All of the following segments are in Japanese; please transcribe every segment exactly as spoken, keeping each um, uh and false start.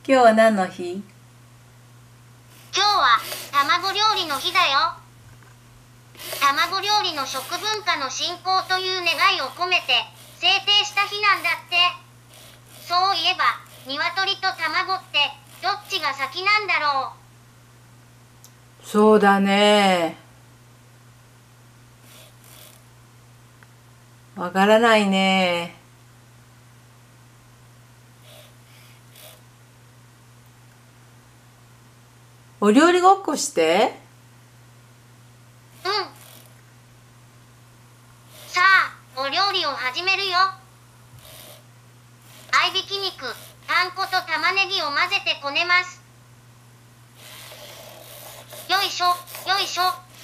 今日は何の日？ 今日は卵料理の日だよ。卵料理の食文化の振興という願いを込めて制定した日なんだって。そういえば鶏と卵ってどっちが先なんだろう。そうだね。わからないね。お料理ごっこして。 うん。さあ、お料理を始めるよ。合いびき肉、パン粉と玉ねぎを混ぜてこねます。よいしょ、よいしょ。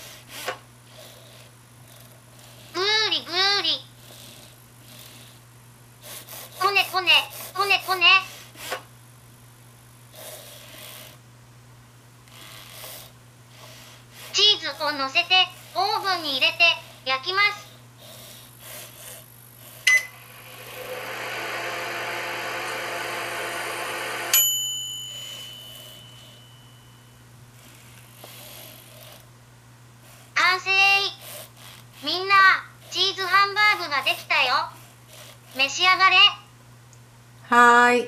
ぐーりぐーり。こねこね、こねこね。チーズをのせてオーブンに入れて焼きます。完成。みんな、チーズハンバーグができたよ。召し上がれ。 はーい。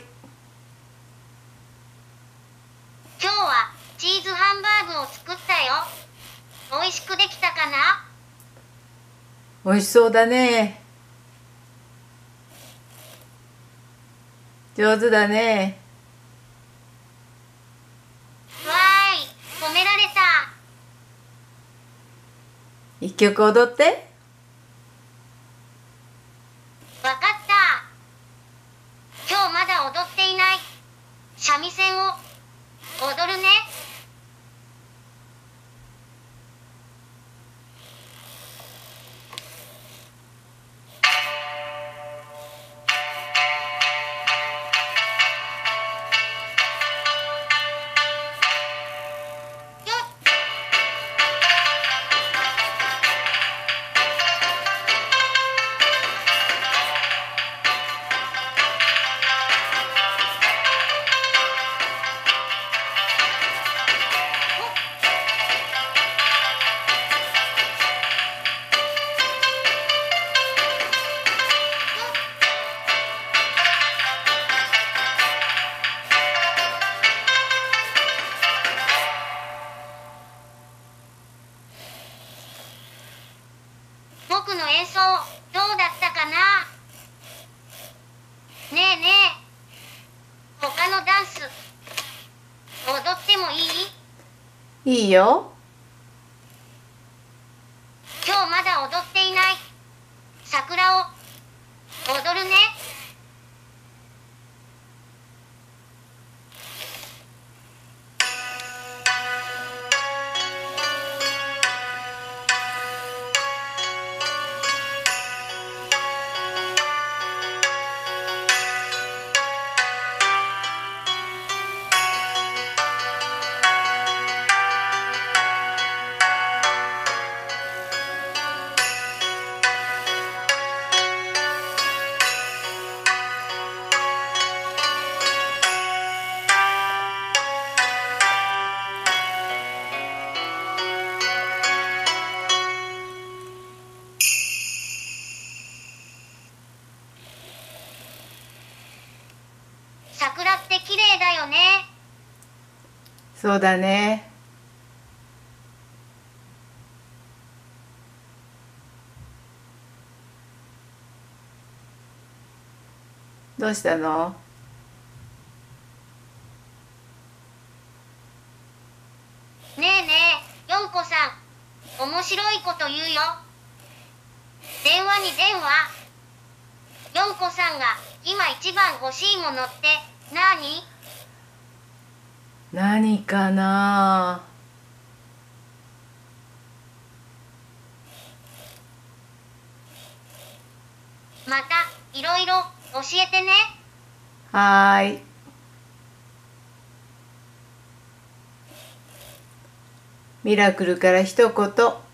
今日はチーズハンバーグを作ったよ。美味しくできたかな？ 美味しそうだね。上手だね。 わーい、褒められた。 一曲踊って。 わかった。今日まだ踊っていない三味線を踊るね。僕の演奏どうだったかな？ねえねえ、他のダンス踊ってもいい？ いいよ。 今日まだ踊っていない桜を踊るね。桜って綺麗だよね。 そうだね。どうしたの？ ねえねえ、よんこさん、面白いこと言うよ。電話に電話。よんこさんが今一番欲しいものって何？ 何かな？ またいろいろ教えてね。 はーい。ミラクルから一言。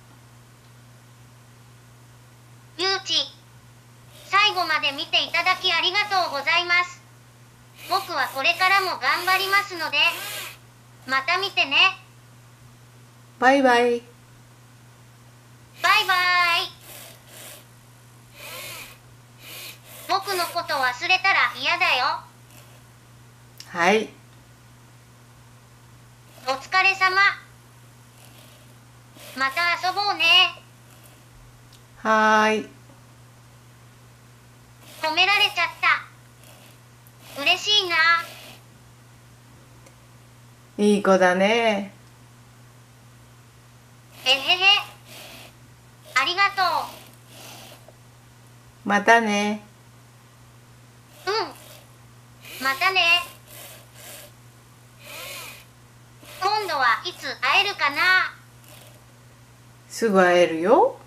ゆうち、最後まで見ていただきありがとうございます。僕はこれれからも頑張りますので、また見てね。 バイバイ。 バイバイ。僕のこと忘れたら嫌だよ。 はい。 お疲れ様。また遊ぼうね。 はーい。 褒められちゃった。嬉しいな。 いい子だね。 えへへ。ありがとまたね。 う。うん。またね。今度はいつ会えるかな。 すぐ会えるよ。